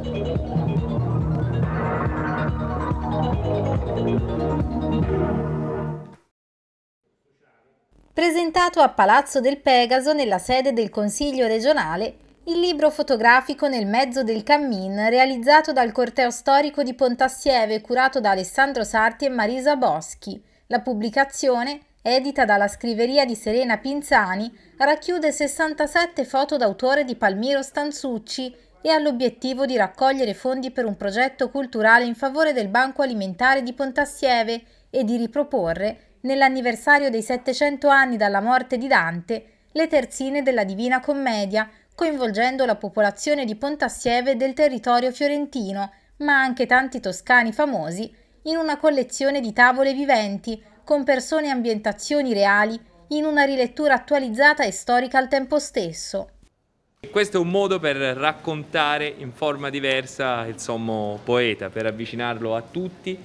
Presentato a Palazzo del Pegaso nella sede del Consiglio regionale, il libro fotografico Nel mezzo del cammin, realizzato dal corteo storico di Pontassieve curato da Alessandro Sarti e Marisa Boschi. La pubblicazione, edita dalla scriveria di Serena Pinzani, racchiude 67 foto d'autore di Palmiro Stanzucci e ha l'obiettivo di raccogliere fondi per un progetto culturale in favore del Banco Alimentare di Pontassieve e di riproporre, nell'anniversario dei 700 anni dalla morte di Dante, le terzine della Divina Commedia, coinvolgendo la popolazione di Pontassieve e del territorio fiorentino, ma anche tanti toscani famosi, in una collezione di tavole viventi, con persone e ambientazioni reali, in una rilettura attualizzata e storica al tempo stesso. Questo è un modo per raccontare in forma diversa il sommo poeta, per avvicinarlo a tutti,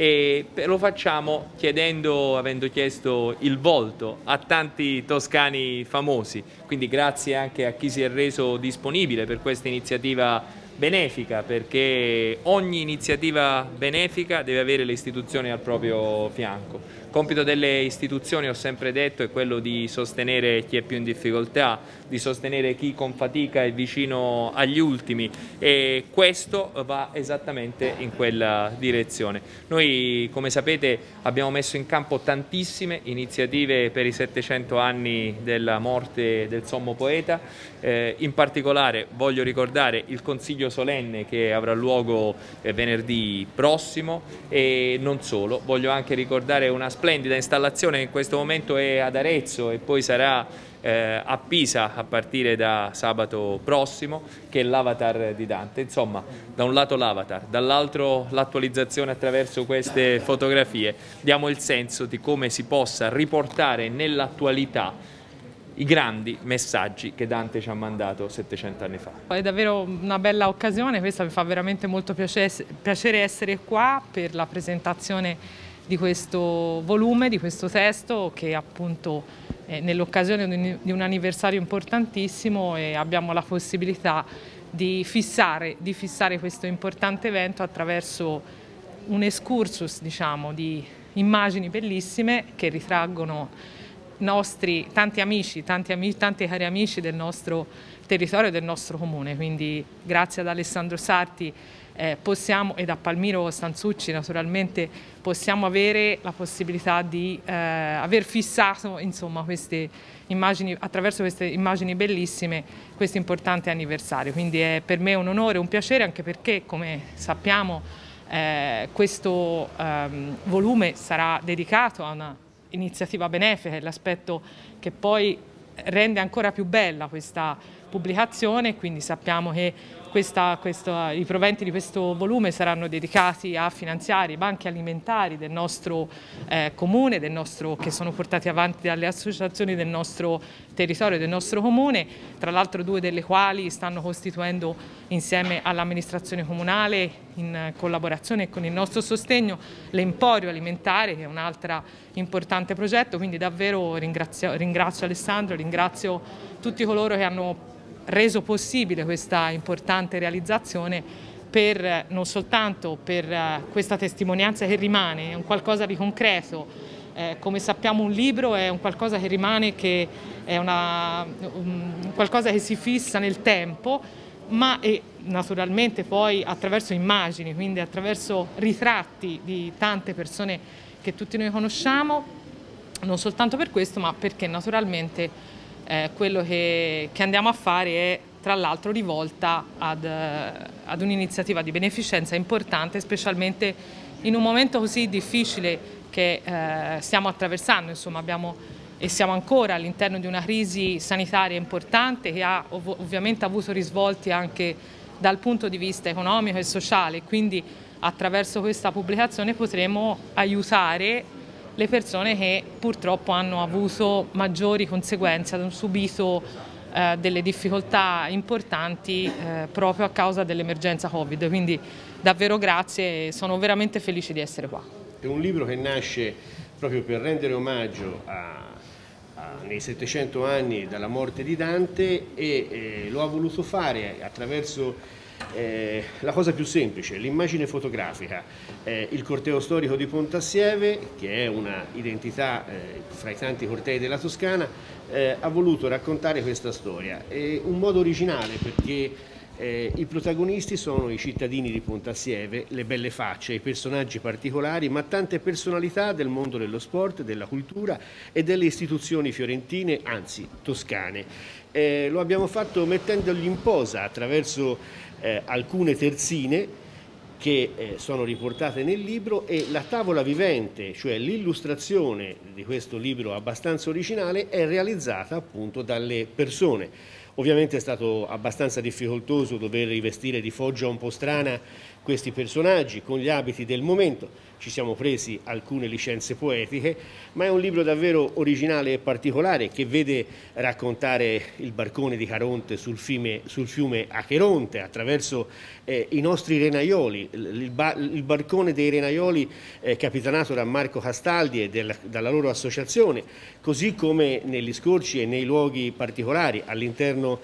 e lo facciamo avendo chiesto il volto a tanti toscani famosi, quindi grazie anche a chi si è reso disponibile per questa iniziativa benefica, perché ogni iniziativa benefica deve avere le istituzioni al proprio fianco. Il compito delle istituzioni, ho sempre detto, è quello di sostenere chi è più in difficoltà, di sostenere chi con fatica è vicino agli ultimi, e questo va esattamente in quella direzione. Noi, come sapete, abbiamo messo in campo tantissime iniziative per i 700 anni della morte del sommo poeta, in particolare voglio ricordare il Consiglio solenne che avrà luogo venerdì prossimo, e non solo, voglio anche ricordare una splendida installazione che in questo momento è ad Arezzo e poi sarà a Pisa a partire da sabato prossimo, che è l'Avatar di Dante. Insomma, da un lato l'Avatar, dall'altro l'attualizzazione attraverso queste fotografie. Diamo il senso di come si possa riportare nell'attualità i grandi messaggi che Dante ci ha mandato 700 anni fa. È davvero una bella occasione, questa mi fa veramente molto piacere essere qua per la presentazione di questo volume, di questo testo, che appunto nell'occasione di un anniversario importantissimo, e abbiamo la possibilità di fissare questo importante evento attraverso un excursus, diciamo, di immagini bellissime che ritraggono tanti cari amici del nostro territorio e del nostro comune. Quindi grazie ad Alessandro Sarti ed a Palmiro Stanzucci naturalmente possiamo avere la possibilità di aver fissato, insomma, attraverso queste immagini bellissime, questo importante anniversario. Quindi è per me un onore, un piacere, anche perché, come sappiamo, questo volume sarà dedicato a una iniziativa benefica, è l'aspetto che poi rende ancora più bella questa pubblicazione. Quindi sappiamo che i proventi di questo volume saranno dedicati a finanziare i banchi alimentari del nostro comune, che sono portati avanti dalle associazioni del nostro territorio, del nostro comune, tra l'altro 2 delle quali stanno costituendo, insieme all'amministrazione comunale, in collaborazione e con il nostro sostegno, l'Emporio Alimentare, che è un altro importante progetto. Quindi davvero ringrazio Alessandro, ringrazio tutti coloro che hanno reso possibile questa importante realizzazione, non soltanto per questa testimonianza che rimane, è un qualcosa di concreto. Come sappiamo, un libro è un qualcosa che rimane, che è qualcosa che si fissa nel tempo, ma naturalmente poi attraverso immagini, quindi attraverso ritratti di tante persone che tutti noi conosciamo, non soltanto per questo, ma perché naturalmente quello che andiamo a fare è, tra l'altro, rivolta ad un'iniziativa di beneficenza importante, specialmente in un momento così difficile che stiamo attraversando. Insomma, siamo ancora all'interno di una crisi sanitaria importante, che ha ovviamente avuto risvolti anche dal punto di vista economico e sociale. Quindi attraverso questa pubblicazione potremo aiutare le persone che purtroppo hanno avuto maggiori conseguenze, hanno subito delle difficoltà importanti proprio a causa dell'emergenza Covid. Quindi davvero grazie, sono veramente felice di essere qua. È un libro che nasce proprio per rendere omaggio nei 700 anni dalla morte di Dante e lo ha voluto fare attraverso la cosa più semplice, l'immagine fotografica. Il corteo storico di Pontassieve, che è una identità fra i tanti cortei della Toscana, ha voluto raccontare questa storia. È un modo originale perché i protagonisti sono i cittadini di Pontassieve, le belle facce, i personaggi particolari, ma tante personalità del mondo dello sport, della cultura e delle istituzioni fiorentine, anzi toscane. Lo abbiamo fatto mettendogli in posa attraverso alcune terzine che sono riportate nel libro, e la tavola vivente, cioè l'illustrazione di questo libro abbastanza originale, è realizzata appunto dalle persone. Ovviamente è stato abbastanza difficoltoso dover rivestire di foggia un po' strana questi personaggi con gli abiti del momento. Ci siamo presi alcune licenze poetiche, ma è un libro davvero originale e particolare che vede raccontare il barcone di Caronte sul fiume Acheronte attraverso i nostri renaioli, il barcone dei renaioli capitanato da Marco Castaldi e dalla loro associazione, così come negli scorci e nei luoghi particolari all'interno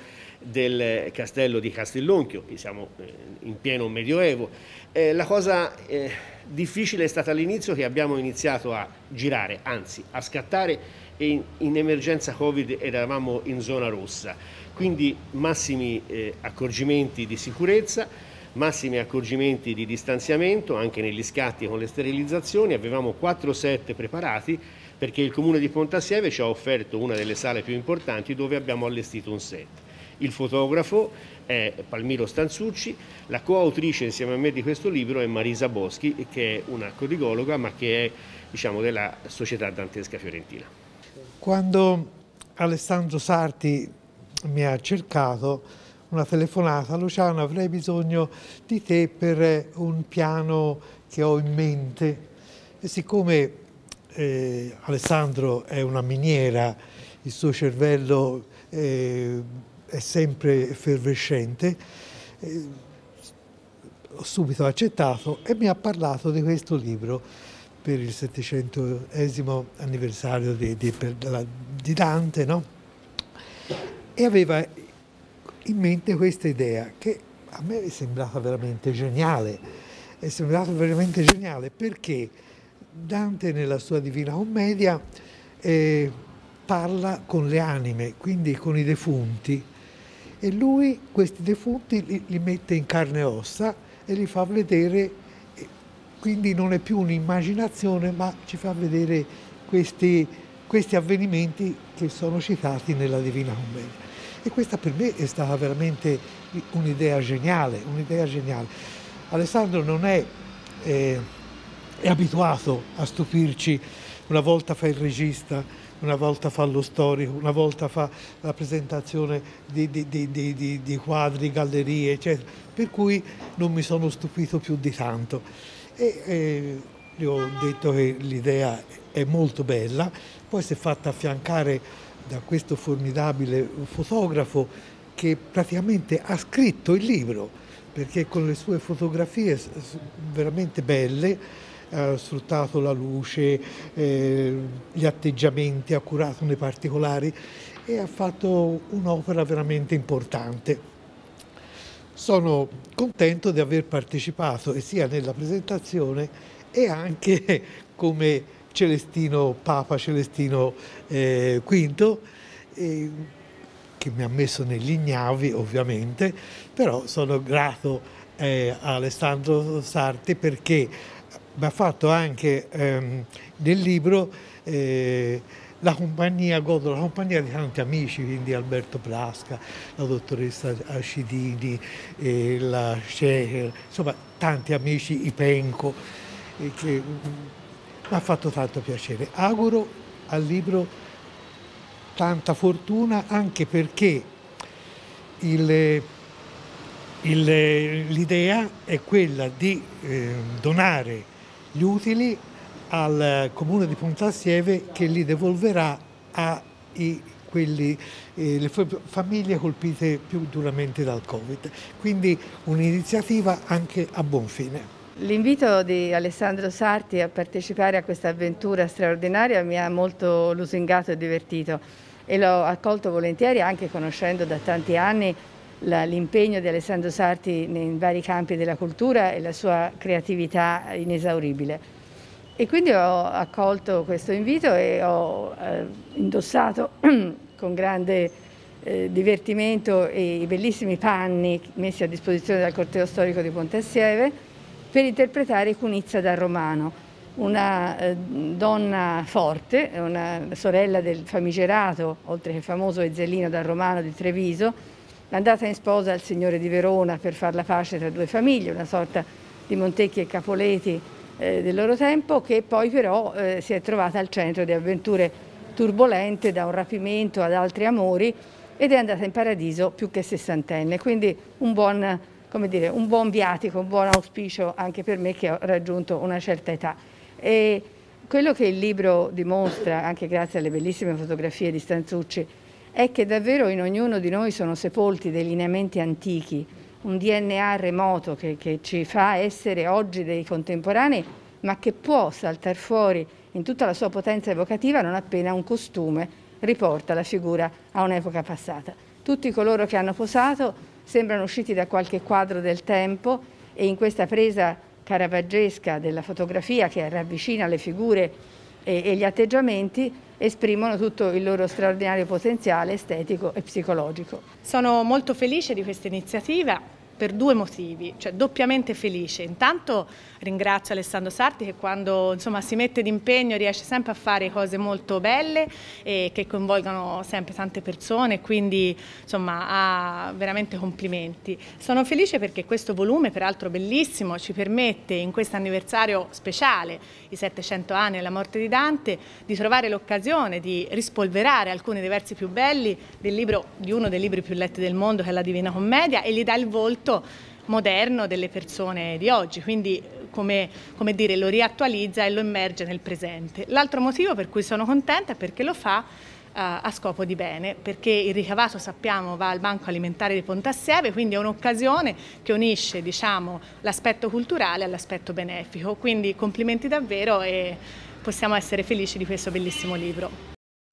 del castello di Castellonchio. Siamo in pieno Medioevo. La cosa difficile è stata all'inizio, che abbiamo iniziato a girare, anzi a scattare, e in emergenza Covid eravamo in zona rossa, quindi massimi accorgimenti di sicurezza, massimi accorgimenti di distanziamento anche negli scatti con le sterilizzazioni. Avevamo 4 set preparati perché il comune di Pontassieve ci ha offerto una delle sale più importanti dove abbiamo allestito un set. Il fotografo è Palmiro Stanzucci, la coautrice insieme a me di questo libro è Marisa Boschi, che è una codigologa ma che è, diciamo, della Società Dantesca Fiorentina. Quando Alessandro Sarti mi ha cercato una telefonata: Luciano, avrei bisogno di te per un piano che ho in mente. E siccome Alessandro è una miniera, il suo cervello è sempre effervescente, ho subito accettato e mi ha parlato di questo libro per il 700° anniversario di Dante, no? E aveva in mente questa idea che a me è sembrata veramente geniale. È sembrata veramente geniale perché Dante nella sua Divina Commedia parla con le anime, quindi con i defunti, e lui questi defunti li mette in carne e ossa e li fa vedere, quindi non è più un'immaginazione, ma ci fa vedere questi avvenimenti che sono citati nella Divina Commedia. E questa per me è stata veramente un'idea geniale, un'idea geniale. Alessandro non è abituato a stupirci. Una volta fa il regista, una volta fa lo storico, una volta fa la presentazione di quadri, gallerie, eccetera. Per cui non mi sono stupito più di tanto. E gli ho detto che l'idea è molto bella, poi si è fatta affiancare da questo formidabile fotografo che praticamente ha scritto il libro, perché con le sue fotografie veramente belle ha sfruttato la luce, gli atteggiamenti, ha curato nei particolari e ha fatto un'opera veramente importante. Sono contento di aver partecipato sia nella presentazione e anche come Papa Celestino V, che mi ha messo negli ignavi ovviamente, però sono grato a Alessandro Sarti perché mi ha fatto anche nel libro la compagnia di tanti amici, quindi Alberto Brasca, la dottoressa Acidini, la Schecher, insomma tanti amici, Ipenco, che mi ha fatto tanto piacere. Auguro al libro tanta fortuna, anche perché l'idea è quella di donare gli utili al comune di Pontassieve, che li devolverà le famiglie colpite più duramente dal Covid. Quindi un'iniziativa anche a buon fine. L'invito di Alessandro Sarti a partecipare a questa avventura straordinaria mi ha molto lusingato e divertito e l'ho accolto volentieri, anche conoscendo da tanti anni l'impegno di Alessandro Sarti nei vari campi della cultura e la sua creatività inesauribile. E quindi ho accolto questo invito e ho indossato con grande divertimento i bellissimi panni messi a disposizione dal corteo storico di Ponte Assieve per interpretare Cunizza da Romano, una donna forte, una sorella del famigerato, oltre che famoso Ezzellino da Romano di Treviso, andata in sposa al signore di Verona per far la pace tra due famiglie, una sorta di Montecchi e Capoleti del loro tempo, che poi però si è trovata al centro di avventure turbolente, da un rapimento ad altri amori, ed è andata in paradiso più che sessantenne, quindi un buon viatico, un buon auspicio anche per me che ho raggiunto una certa età. E quello che il libro dimostra, anche grazie alle bellissime fotografie di Stanzucci, è che davvero in ognuno di noi sono sepolti dei lineamenti antichi, un DNA remoto che ci fa essere oggi dei contemporanei, ma che può saltare fuori in tutta la sua potenza evocativa non appena un costume riporta la figura a un'epoca passata. Tutti coloro che hanno posato sembrano usciti da qualche quadro del tempo e in questa presa caravaggesca della fotografia che ravvicina le figure e gli atteggiamenti esprimono tutto il loro straordinario potenziale estetico e psicologico. Sono molto felice di questa iniziativa per due motivi, cioè doppiamente felice. Intanto ringrazio Alessandro Sarti che quando si mette d'impegno riesce sempre a fare cose molto belle e che coinvolgono sempre tante persone, quindi veramente complimenti. Sono felice perché questo volume, peraltro bellissimo, ci permette in questo anniversario speciale, i 700 anni della morte di Dante, di trovare l'occasione di rispolverare alcuni dei versi più belli di uno dei libri più letti del mondo, che è la Divina Commedia, e gli dà il volto moderno delle persone di oggi, quindi come dire, lo riattualizza e lo immerge nel presente. L'altro motivo per cui sono contenta è perché lo fa a scopo di bene, perché il ricavato, sappiamo, va al Banco Alimentare di Ponte Assieve, quindi è un'occasione che unisce l'aspetto culturale all'aspetto benefico, quindi complimenti davvero e possiamo essere felici di questo bellissimo libro.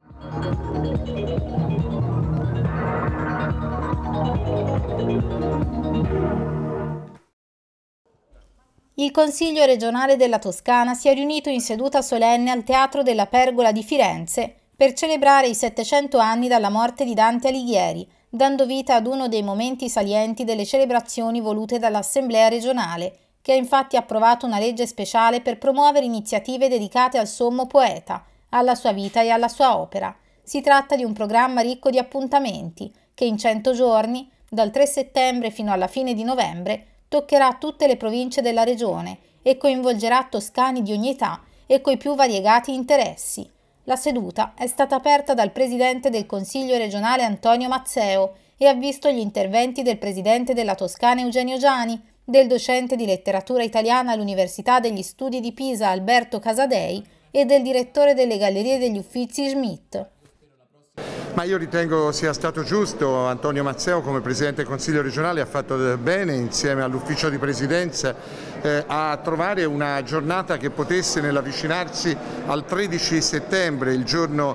Il Consiglio regionale della Toscana si è riunito in seduta solenne al Teatro della Pergola di Firenze per celebrare i 700 anni dalla morte di Dante Alighieri, dando vita ad uno dei momenti salienti delle celebrazioni volute dall'Assemblea regionale, che ha infatti approvato una legge speciale per promuovere iniziative dedicate al sommo poeta, alla sua vita e alla sua opera. Si tratta di un programma ricco di appuntamenti che in 100 giorni, dal 3 settembre fino alla fine di novembre, toccherà tutte le province della regione e coinvolgerà toscani di ogni età e coi più variegati interessi. La seduta è stata aperta dal presidente del Consiglio regionale Antonio Mazzeo e ha visto gli interventi del presidente della Toscana Eugenio Giani, del docente di letteratura italiana all'Università degli Studi di Pisa Alberto Casadei e del direttore delle Gallerie degli Uffizi Schmidt. Ma io ritengo sia stato giusto. Antonio Mazzeo come Presidente del Consiglio regionale ha fatto bene insieme all'ufficio di presidenza a trovare una giornata che potesse nell'avvicinarsi al 13 settembre, il giorno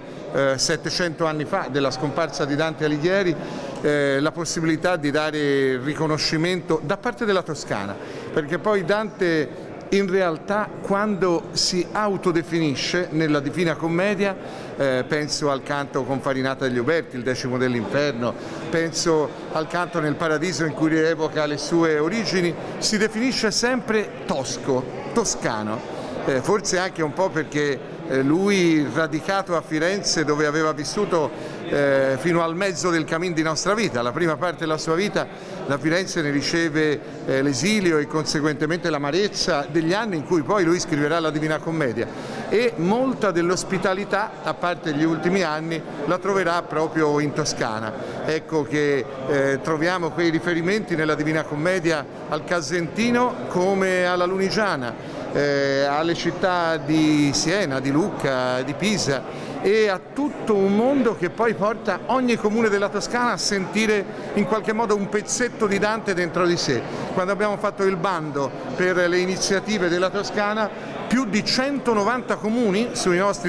700 anni fa della scomparsa di Dante Alighieri, la possibilità di dare riconoscimento da parte della Toscana, perché poi Dante in realtà quando si autodefinisce nella Divina Commedia, penso al canto con Farinata degli Uberti, il Decimo dell'Inferno, penso al canto nel Paradiso in cui rievoca le sue origini, si definisce sempre toscano, forse anche un po' perché lui, radicato a Firenze dove aveva vissuto fino al mezzo del cammin di nostra vita, la prima parte della sua vita da Firenze ne riceve l'esilio e conseguentemente l'amarezza degli anni in cui poi lui scriverà la Divina Commedia, e molta dell'ospitalità, a parte gli ultimi anni, la troverà proprio in Toscana. Ecco che troviamo quei riferimenti nella Divina Commedia al Casentino come alla Lunigiana, alle città di Siena, di Lucca, di Pisa, e a tutto un mondo che poi porta ogni comune della Toscana a sentire in qualche modo un pezzetto di Dante dentro di sé. Quando abbiamo fatto il bando per le iniziative della Toscana, più di 190 comuni sui nostri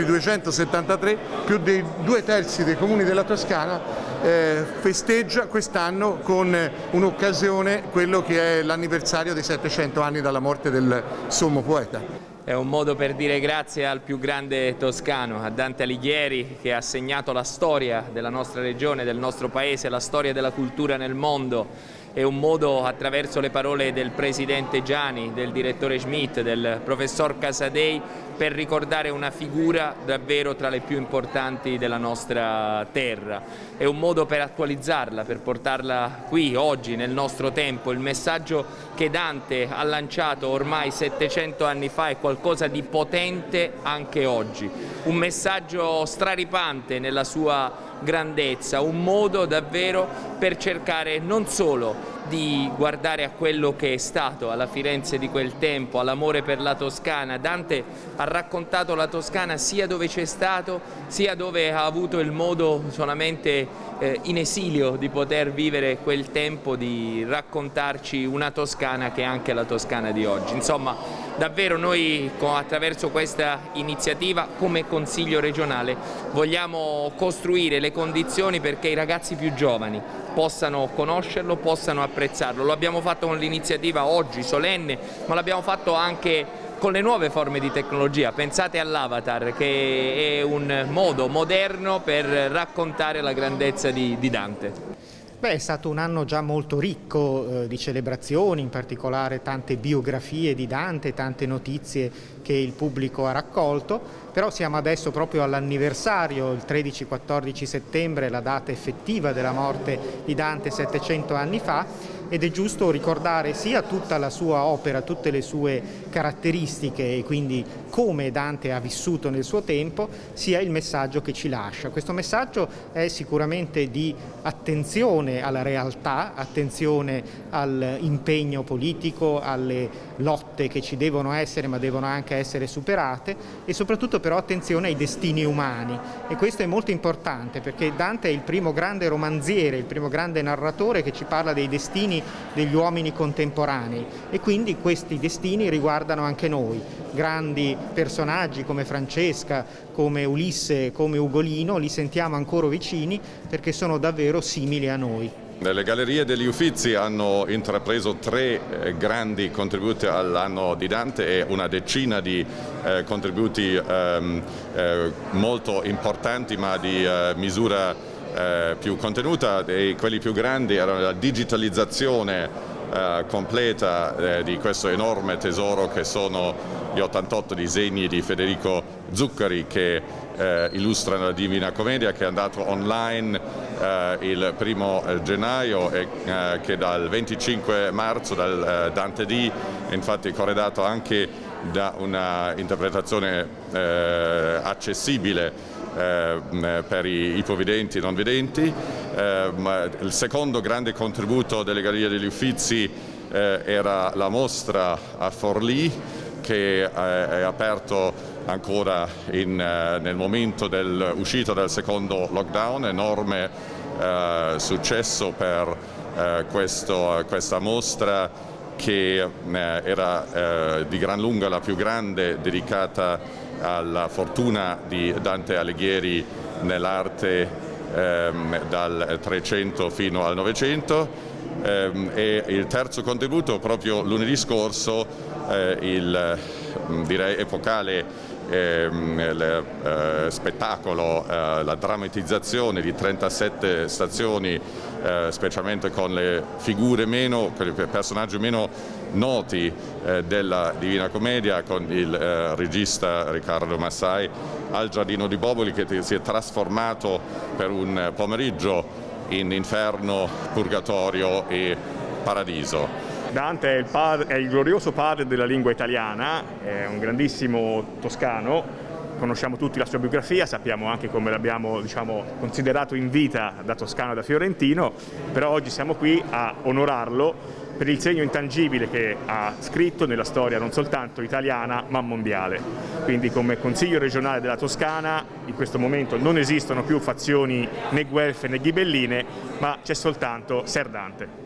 273, più dei 2/3 dei comuni della Toscana festeggia quest'anno con un'occasione quello che è l'anniversario dei 700 anni dalla morte del sommo poeta. È un modo per dire grazie al più grande toscano, a Dante Alighieri, che ha segnato la storia della nostra regione, del nostro paese, la storia della cultura nel mondo. È un modo, attraverso le parole del presidente Giani, del direttore Schmidt, del professor Casadei, per ricordare una figura davvero tra le più importanti della nostra terra. È un modo per attualizzarla, per portarla qui, oggi, nel nostro tempo. Il messaggio che Dante ha lanciato ormai 700 anni fa è qualcosa di potente anche oggi. Un messaggio straripante nella sua grandezza, un modo davvero per cercare non solo di guardare a quello che è stato, alla Firenze di quel tempo, all'amore per la Toscana. Dante ha raccontato la Toscana sia dove c'è stato, sia dove ha avuto il modo solamente in esilio di poter vivere quel tempo, di raccontarci una Toscana che è anche la Toscana di oggi. Insomma, davvero noi attraverso questa iniziativa come Consiglio regionale vogliamo costruire le condizioni perché i ragazzi più giovani possano conoscerlo, possano apprezzarlo. Lo abbiamo fatto con l'iniziativa oggi solenne, ma l'abbiamo fatto anche con le nuove forme di tecnologia. Pensate all'Avatar, che è un modo moderno per raccontare la grandezza di Dante. Beh, è stato un anno già molto ricco di celebrazioni, in particolare tante biografie di Dante, tante notizie che il pubblico ha raccolto, però siamo adesso proprio all'anniversario, il 13-14 settembre, la data effettiva della morte di Dante 700 anni fa, ed è giusto ricordare sia tutta la sua opera, tutte le sue caratteristiche e quindi come Dante ha vissuto nel suo tempo, sia il messaggio che ci lascia. Questo messaggio è sicuramente di attenzione alla realtà, attenzione all'impegno politico, alle lotte che ci devono essere ma devono anche essere superate, e soprattutto però attenzione ai destini umani, e questo è molto importante perché Dante è il primo grande romanziere, il primo grande narratore che ci parla dei destini degli uomini contemporanei, e quindi questi destini riguardano anche noi. Grandi personaggi come Francesca, come Ulisse, come Ugolino li sentiamo ancora vicini perché sono davvero simili a noi. Le Gallerie degli Uffizi hanno intrapreso 3 grandi contributi all'anno di Dante e una decina di contributi molto importanti ma di misura più contenuta, e quelli più grandi erano la digitalizzazione completa di questo enorme tesoro che sono gli 88 disegni di Federico Zuccari che illustrano la Divina Commedia, che è andato online il 1° gennaio e che dal 25 marzo dal Dante D, infatti corredato anche da una interpretazione accessibile per i ipovedenti e non vedenti. Il secondo grande contributo delle Gallerie degli Uffizi era la mostra a Forlì, che è aperto ancora nel momento dell'uscita del secondo lockdown. Enorme successo per questa mostra, che era di gran lunga la più grande dedicata alla fortuna di Dante Alighieri nell'arte dal 300 fino al 900, e il terzo contributo proprio lunedì scorso, il direi epocale spettacolo, la drammatizzazione di 37 stazioni, specialmente con le figure con i personaggi meno noti della Divina Commedia, con il regista Riccardo Massai, al Giardino di Boboli, che si è trasformato per un pomeriggio in inferno, purgatorio e paradiso. Dante è il glorioso padre della lingua italiana, è un grandissimo toscano, conosciamo tutti la sua biografia, sappiamo anche come l'abbiamo considerato in vita da toscano e da fiorentino, però oggi siamo qui a onorarlo per il segno intangibile che ha scritto nella storia non soltanto italiana ma mondiale. Quindi come Consiglio regionale della Toscana in questo momento non esistono più fazioni né guelfe né ghibelline, ma c'è soltanto Ser Dante.